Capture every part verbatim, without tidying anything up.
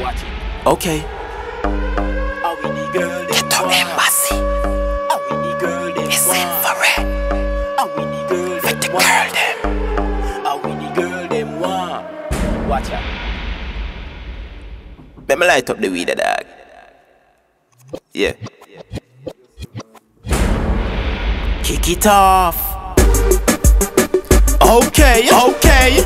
Watch it. Okay. How we the girl Get to embassy. How we the girl them It's in for red. How we the girl With the them girl them. How we the girl them want. Watch out. Let me light up the weed, dog. Yeah. Kick it off. Okay, okay.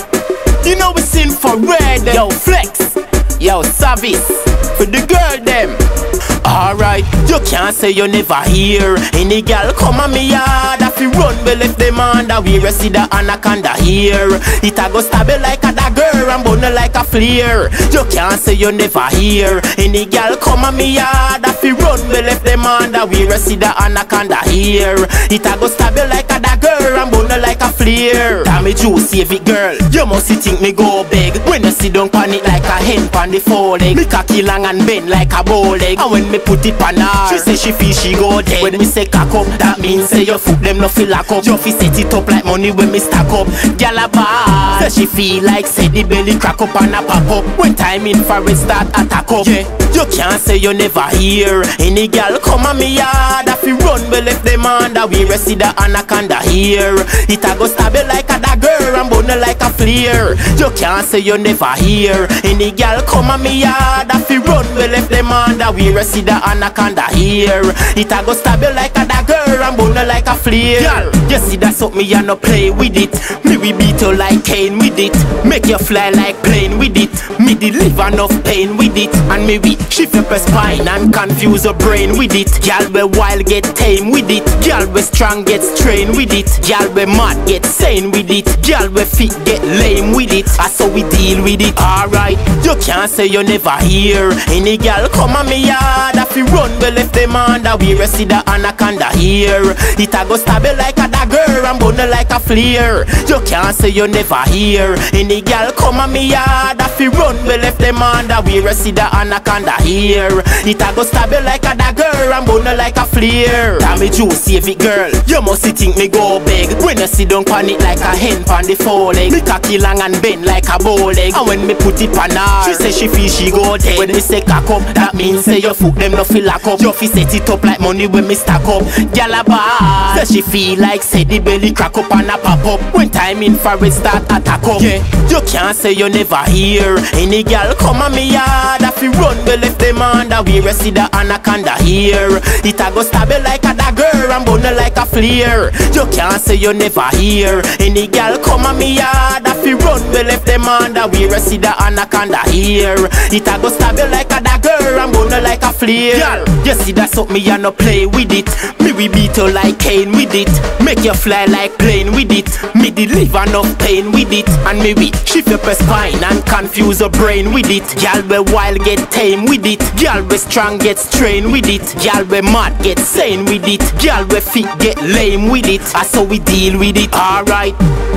You know it's in for red. Yo, flex. Yo, service. For the girl them. Alright, you can't say you never hear any girl come on me yard. If you run, we left them under. We see the anaconda here. It a go stab it like a dagger and bone like a flare. You can't say you never hear any girl come on me yard. If you run, we left them under. We see the anaconda here. It a go stab it like a dagger and bone like a flare. Damage you save it, girl. You must think me go big when you sit down pan it like a hen pan the four leg. Me cocky long and bend like a bow leg. And when me put it pan her, she say she feel she go dead. When me say cock up, that means say your foot them no feel lock up. You fi set it up like money when me stack up. Gyal a bad, say she feel like say the belly crack up and a pop up. When time in for it start attack up. Yeah, you can't say you never hear any girl come on me yard. If you run, we left them under. We see the anaconda here. It a go stab it like a dagger and bone like a flare. You can't say you never hear any girl come on me yard. If you run, we left them under. We see the anaconda here. It a go stab you like a dagger and bone like a flare. Girl, you see that's up me and no play with it. Me we beat you like Cain with it. Make you fly like plane with it. Me deliver enough pain with it. And me we shift up a spine and confuse your brain with it. Girl we wild get tame with it. Girl we strong get strained with it. Girl we mad get sane with it. Girl we fit get lame with it. That's how we deal with it. Alright, you can't say you never hear any girl come on me yard. If you run, we left them under. We see the anaconda here. It a go stab you like a dagger and bone like a flare. You can't say you never hear any girl come on me yard. If you run, we left them under. We see the anaconda here. It a go stab you like a dagger and bone like a flare. Damage you save it, girl. You must think me go big when you sit down pan it like a hen pan the four leg. Me cocky long and bend like a bow leg. And when me put it pan her, she say she feel she go dead. When me say cock up, that means say your foot them no feel lock up. You fi set it up like money when me stack up. Gyal a bad, say she feel like say the belly crack up and a pop up. When time in for it start attack up. Yeah, you can't say you never hear any girl come on me yard. If you run, we left them under. We see the anaconda here. It a go stab you like a dagger and bone like a flare. You can't say you never hear any girl come on me yard. If you run, we left them under. We see the anaconda here. It a go stab you like a dagger and bone like a flare. Girl, you see that's up me and no play with it. Me we beat you like Cain with it. Make you fly like plane with it. Me deliver enough pain with it. And me we shift up a spine and confuse your brain with it. Girl we wild get tame with it. Girl we strong get strained with it. Girl we mad get sane with it. Girl we fit get lame with it. That's how we deal with it. Alright.